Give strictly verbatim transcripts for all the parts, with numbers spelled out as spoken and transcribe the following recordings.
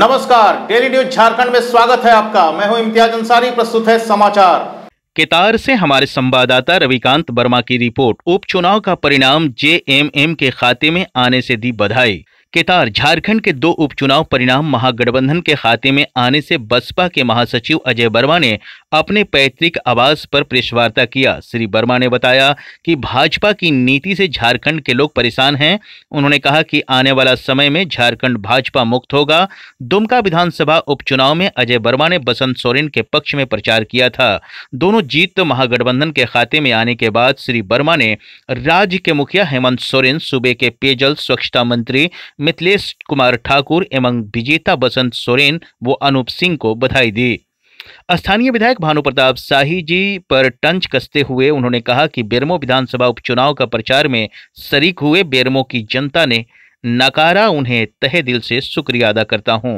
नमस्कार, daily news Jharkhand में स्वागत है आपका। मैं हूं इम्तियाज अंसारी। प्रस्तुत है समाचार। केतार से हमारे संवाददाता रविकांत वर्मा की रिपोर्ट। उपचुनाव का परिणाम जेएमएम के खाते में आने से दी बधाई। केतार झारखंड के दो उपचुनाव परिणाम महागठबंधन के खाते में आने से बसपा के महासचिव अजय वर्मा ने अपने पैतृक आवास पर प्रेस वार्ता किया। श्री वर्मा ने बताया कि भाजपा की नीति से झारखंड के लोग परेशान हैं। उन्होंने कहा कि आने वाला समय में झारखंड भाजपा मुक्त होगा। दुमका विधानसभा उपचुनाव में अजय वर्मा ने बसंत सोरेन के पक्ष में प्रचार किया था। दोनों जीत महागठबंधन के खाते में आने के बाद श्री वर्मा ने राज्य के मुखिया हेमंत सोरेन, सूबे के पेयजल स्वच्छता मंत्री मिथिलेश कुमार ठाकुर एवं विजेता बसंत सोरेन व अनूप सिंह को बधाई दी। स्थानीय विधायक भानु प्रताप शाही जी पर तंज कसते हुए उन्होंने कहा कि बेरमो विधानसभा उपचुनाव का प्रचार में शरीक हुए बेरमो की जनता ने नकारा, उन्हें तहे दिल से शुक्रिया अदा करता हूं।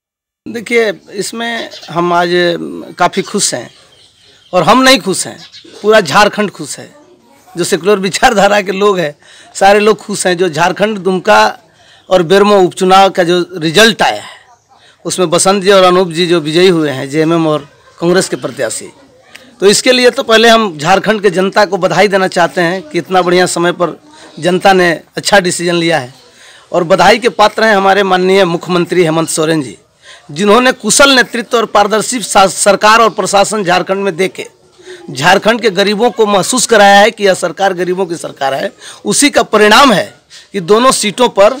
देखिए, इसमें हम आज काफ़ी खुश हैं और हम नहीं खुश हैं, पूरा झारखंड खुश है। जो सेकुलर विचारधारा के लोग हैं सारे लोग खुश हैं। जो झारखंड दुमका और बेरमो उपचुनाव का जो रिजल्ट आया है उसमें बसंत जी और अनूप जी जो विजयी हुए हैं जेएमएम और कांग्रेस के प्रत्याशी, तो इसके लिए तो पहले हम झारखंड के जनता को बधाई देना चाहते हैं कि इतना बढ़िया समय पर जनता ने अच्छा डिसीजन लिया है। और बधाई के पात्र हैं हमारे माननीय मुख्यमंत्री हेमंत सोरेन जी, जिन्होंने कुशल नेतृत्व और पारदर्शी सरकार और प्रशासन झारखंड में देके झारखंड के गरीबों को महसूस कराया है कि यह सरकार गरीबों की सरकार है। उसी का परिणाम है कि दोनों सीटों पर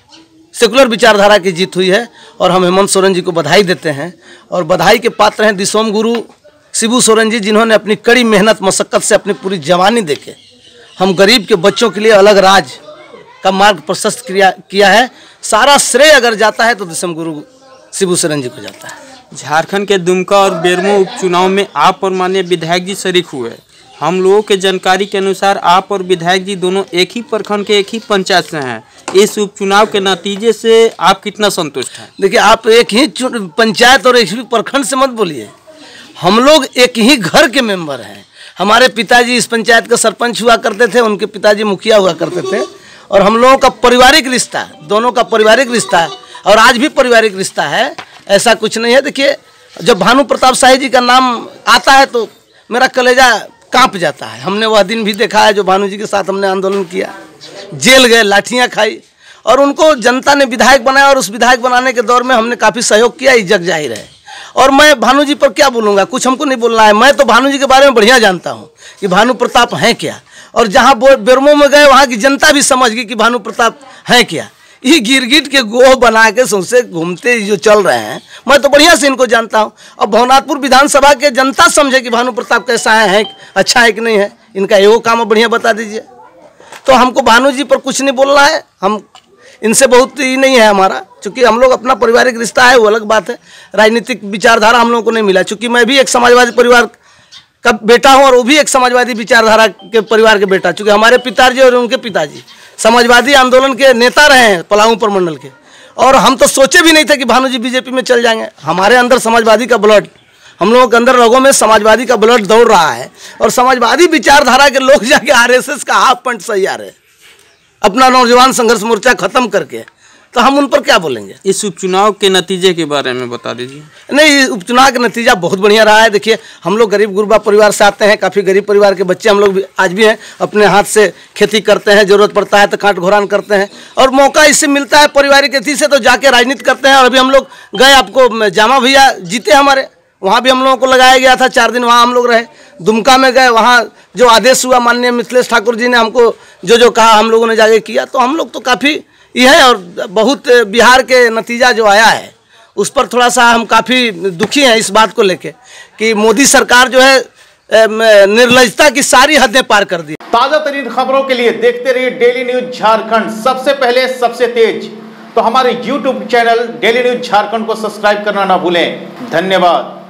सेकुलर विचारधारा की जीत हुई है और हम हेमंत सोरेन जी को बधाई देते हैं। और बधाई के पात्र हैं दिसोम गुरु शिबू सोरेन जी, जिन्होंने अपनी कड़ी मेहनत मशक्कत से अपनी पूरी जवानी देके हम गरीब के बच्चों के लिए अलग राज का मार्ग प्रशस्त किया किया है। सारा श्रेय अगर जाता है तो दिसोम गुरु शिबू सोरेन जी को जाता है। झारखंड के दुमका और बेरमो उपचुनाव में आप और माननीय विधायक जी शरीक हुए। हम लोगों के जानकारी के अनुसार आप और विधायक जी दोनों एक ही प्रखंड के एक ही पंचायत से हैं। इस उपचुनाव के नतीजे से आप कितना संतुष्ट हैं? देखिए, आप एक ही पंचायत और एक ही प्रखंड से मत बोलिए। हम लोग एक ही घर के मेंबर हैं। हमारे पिताजी इस पंचायत का सरपंच हुआ करते थे, उनके पिताजी मुखिया हुआ करते थे और हम लोगों का पारिवारिक रिश्ता, दोनों का पारिवारिक रिश्ता है और आज भी पारिवारिक रिश्ता है, ऐसा कुछ नहीं है। देखिए, जब भानु प्रताप शाही जी का नाम आता है तो मेरा कलेजा कांप जाता है। हमने वह दिन भी देखा है जो भानु जी के साथ हमने आंदोलन किया, जेल गए, लाठियां खाई और उनको जनता ने विधायक बनाया और उस विधायक बनाने के दौर में हमने काफ़ी सहयोग किया, इज्जत जाहिर है। और मैं भानु जी पर क्या बोलूँगा, कुछ हमको नहीं बोलना है। मैं तो भानु जी के बारे में बढ़िया जानता हूँ कि भानु प्रताप हैं क्या, और जहाँ बेरमो में गए वहाँ की जनता भी समझ गई कि भानु प्रताप हैं क्या। ये गिरगिट के गोह बना के सौंसे घूमते जो चल रहे हैं, मैं तो बढ़िया से इनको जानता हूँ। अब भवनाथपुर विधानसभा के जनता समझे कि भानु प्रताप कैसा है, है अच्छा है कि नहीं है। इनका एगो काम अब बढ़िया बता दीजिए। तो हमको भानु जी पर कुछ नहीं बोलना है, हम इनसे बहुत ही नहीं है हमारा, चूँकि हम लोग अपना पारिवारिक रिश्ता है वो अलग बात है। राजनीतिक विचारधारा हम लोगों को नहीं मिला, चूँकि मैं भी एक समाजवादी परिवार का बेटा हूँ और वो भी एक समाजवादी विचारधारा के परिवार के बेटा। चूँकि हमारे पिताजी और उनके पिताजी समाजवादी आंदोलन के नेता रहे हैं पलामू प्रमंडल के, और हम तो सोचे भी नहीं थे कि भानु जी बीजेपी में चल जाएंगे। हमारे अंदर समाजवादी का ब्लड, हम लोगों के अंदर लोगों में समाजवादी का ब्लड दौड़ रहा है और समाजवादी विचारधारा के लोग जाके आरएसएस का हाफ पैंट सही आ रहे अपना नौजवान संघर्ष मोर्चा खत्म करके, तो हम उन पर क्या बोलेंगे। इस उपचुनाव के नतीजे के बारे में बता दीजिए। नहीं, उपचुनाव का नतीजा बहुत बढ़िया रहा है। देखिए, हम लोग गरीब गुरबा परिवार से आते हैं, काफ़ी गरीब परिवार के बच्चे हम लोग भी आज भी हैं, अपने हाथ से खेती करते हैं, ज़रूरत पड़ता है तो काट घोरान करते हैं और मौका इससे मिलता है पारिवारिक अथी से तो जाके राजनीति करते हैं। और अभी हम लोग गए, आपको जामा भैया जीते हमारे, वहाँ भी हम लोगों को लगाया गया था, चार दिन वहाँ हम लोग रहे। दुमका में गए, वहाँ जो आदेश हुआ माननीय मिथिलेश ठाकुर जी ने हमको जो जो कहा हम लोगों ने जाके किया। तो हम लोग तो काफ़ी ये है। और बहुत बिहार के नतीजा जो आया है उस पर थोड़ा सा हम काफ़ी दुखी हैं इस बात को लेके कि मोदी सरकार जो है निर्लजता की सारी हदें पार कर दी। ताजा तरीन खबरों के लिए देखते रहिए डेली न्यूज झारखंड, सबसे पहले सबसे तेज। तो हमारे YouTube channel daily news Jharkhand को सब्सक्राइब करना ना भूलें। धन्यवाद।